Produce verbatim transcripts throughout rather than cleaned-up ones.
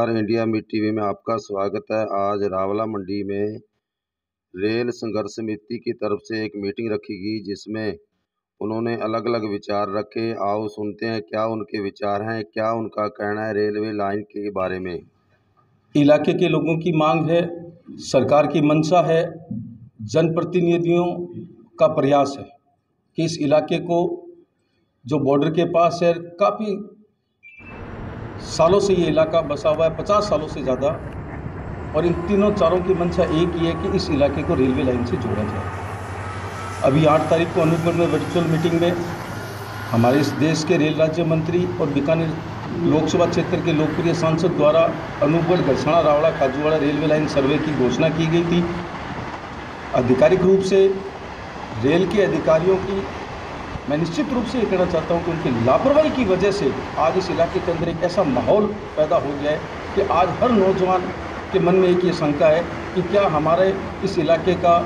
नमस्कार, India meet TV में आपका स्वागत है। आज रावला मंडी में रेल संघर्ष समिति की तरफ से एक मीटिंग रखी गई, जिसमें उन्होंने अलग अलग विचार रखे। आओ सुनते हैं क्या उनके विचार हैं, क्या उनका कहना है रेलवे लाइन के बारे में। इलाके के लोगों की मांग है, सरकार की मंशा है, जनप्रतिनिधियों का प्रयास है कि इस इलाके को जो बॉर्डर के पास है, काफ़ी सालों से ये इलाका बसा हुआ है, पचास सालों से ज़्यादा, और इन तीनों चारों की मंशा एक ही है कि इस इलाके को रेलवे लाइन से जोड़ा जाए। अभी आठ तारीख को अनूपगढ़ में वर्चुअल मीटिंग में हमारे इस देश के रेल राज्य मंत्री और बीकानेर लोकसभा क्षेत्र के लोकप्रिय सांसद द्वारा Anupgarh Gharsana Rawla Khajuwala railway line survey की घोषणा की गई थी। आधिकारिक रूप से रेल के अधिकारियों की मैं निश्चित रूप से ये कहना चाहता हूँ कि उनकी लापरवाही की वजह से आज इस इलाके के अंदर एक ऐसा माहौल पैदा हो गया है कि आज हर नौजवान के मन में एक ये शंका है कि क्या हमारे इस इलाके का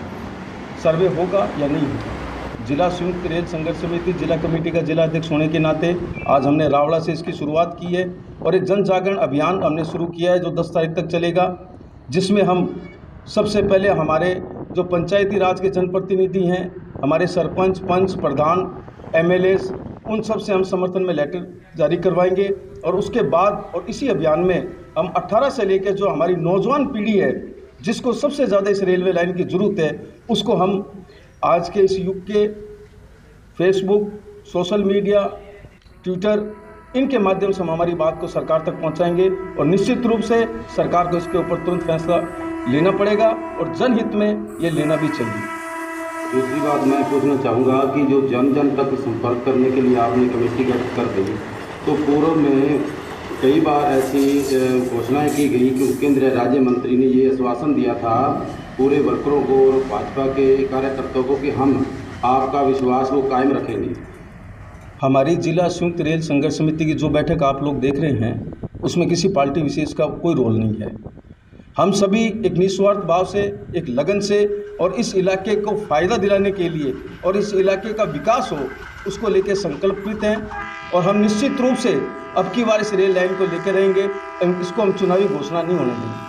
सर्वे होगा या नहीं होगा। जिला संयुक्त रेल संघर्ष समिति जिला कमेटी का जिला अध्यक्ष होने के नाते आज हमने रावला से इसकी शुरुआत की है और एक जन जागरण अभियान हमने शुरू किया है जो दस तारीख तक चलेगा, जिसमें हम सबसे पहले हमारे जो पंचायती राज के जनप्रतिनिधि हैं, हमारे सरपंच, पंच, प्रधान, एमएलए, उन सब से हम समर्थन में लेटर जारी करवाएंगे और उसके बाद और इसी अभियान में हम अठारह से लेकर जो हमारी नौजवान पीढ़ी है, जिसको सबसे ज़्यादा इस रेलवे लाइन की ज़रूरत है, उसको हम आज के इस युग के फेसबुक, सोशल मीडिया, ट्विटर, इनके माध्यम से हम हमारी बात को सरकार तक पहुंचाएंगे और निश्चित रूप से सरकार को इसके ऊपर तुरंत फैसला लेना पड़ेगा और जनहित में ये लेना भी चाहिए। दूसरी बात मैं पूछना चाहूँगा कि जो जन जन तक संपर्क करने के लिए आपने कमेटी गठित कर दी, तो पूर्व में कई बार ऐसी घोषणाएं की गई कि केंद्रीय राज्य मंत्री ने ये आश्वासन दिया था पूरे वर्करों को और भाजपा के कार्यकर्ताओं को कि हम आपका विश्वास वो कायम रखेंगे। हमारी जिला संयुक्त रेल संघर्ष समिति की जो बैठक आप लोग देख रहे हैं, उसमें किसी पार्टी विशेष का कोई रोल नहीं है। हम सभी एक निस्वार्थ भाव से, एक लगन से और इस इलाके को फ़ायदा दिलाने के लिए और इस इलाके का विकास हो, उसको लेकर संकल्पित हैं और हम निश्चित रूप से अब की बार इस रेल लाइन को लेकर रहेंगे। इसको हम चुनावी घोषणा नहीं होने देंगे।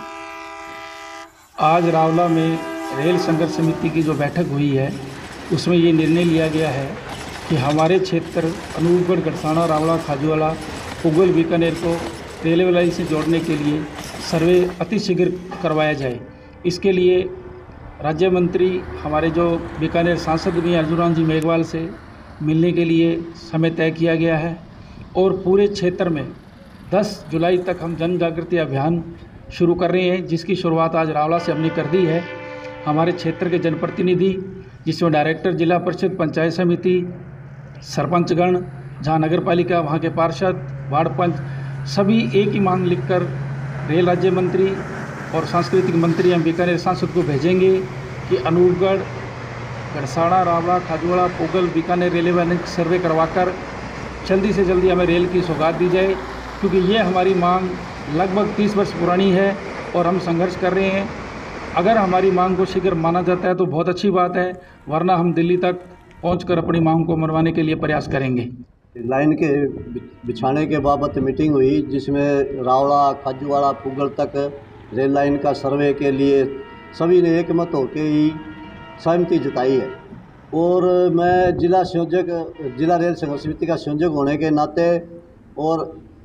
आज रावला में रेल संघर्ष समिति की जो बैठक हुई है, उसमें ये निर्णय लिया गया है कि हमारे क्षेत्र अनूपगढ़, घड़साना, रावला, खाजूवाड़ा, पुगल, बीकानेर को रेलवे लाइन से जोड़ने के लिए सर्वे अतिशीघ्र करवाया जाए। इसके लिए राज्य मंत्री हमारे जो बीकानेर सांसद भी अर्जुन जी मेघवाल से मिलने के लिए समय तय किया गया है और पूरे क्षेत्र में दस जुलाई तक हम जन जागृति अभियान शुरू कर रहे हैं, जिसकी शुरुआत आज रावला से हमने कर दी है। हमारे क्षेत्र के जनप्रतिनिधि, जिसमें डायरेक्टर, जिला परिषद, पंचायत समिति, सरपंचगण, जहाँ नगर पालिका, वहाँ के पार्षद, वार्ड पंच, सभी एक ही मांग लिखकर रेल राज्य मंत्री और सांस्कृतिक मंत्री हम बीकानेर सांसद को भेजेंगे कि Anupgarh, Gharsana, Rawla, Khajuwala, Pugal, Bikaner railway line survey करवाकर जल्दी से जल्दी हमें रेल की सौगात दी जाए, क्योंकि ये हमारी मांग लगभग तीस वर्ष पुरानी है और हम संघर्ष कर रहे हैं। अगर हमारी मांग को शीघ्र माना जाता है तो बहुत अच्छी बात है, वरना हम दिल्ली तक पहुंचकर अपनी मांग को मनवाने के लिए प्रयास करेंगे। लाइन के बिछाने के बाबत मीटिंग हुई, जिसमें रावला, खाजूवाड़ा, पुगल तक रेल लाइन का सर्वे के लिए सभी ने एक मत होकर ही सहमति जताई है और मैं जिला संयोजक, जिला रेल संघर्ष समिति का संयोजक होने के नाते और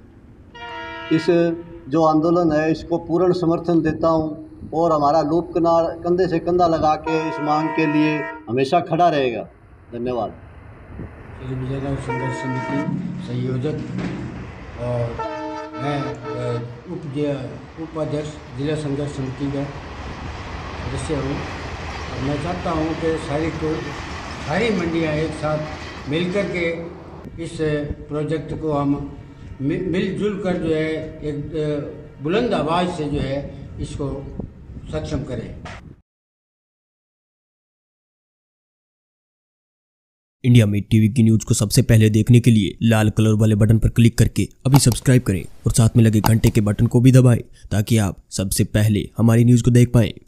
इस जो आंदोलन है इसको पूर्ण समर्थन देता हूं और हमारा लूप किनार कंधे से कंधा लगा के इस मांग के लिए हमेशा खड़ा रहेगा। धन्यवाद। जिला संघर्ष समिति संयोजक और मैं उप उपाध्यक्ष जिला संघर्ष समिति का सदस्य हूँ और मैं चाहता हूँ कि सारी को सारी मंडियाँ एक साथ मिलकर के इस प्रोजेक्ट को हम मिलजुल कर जो है एक बुलंद आवाज़ से जो है इसको सक्षम करें। इंडिया मीट टीवी की न्यूज को सबसे पहले देखने के लिए लाल कलर वाले बटन पर क्लिक करके अभी सब्सक्राइब करें और साथ में लगे घंटे के बटन को भी दबाएं, ताकि आप सबसे पहले हमारी न्यूज को देख पाएं।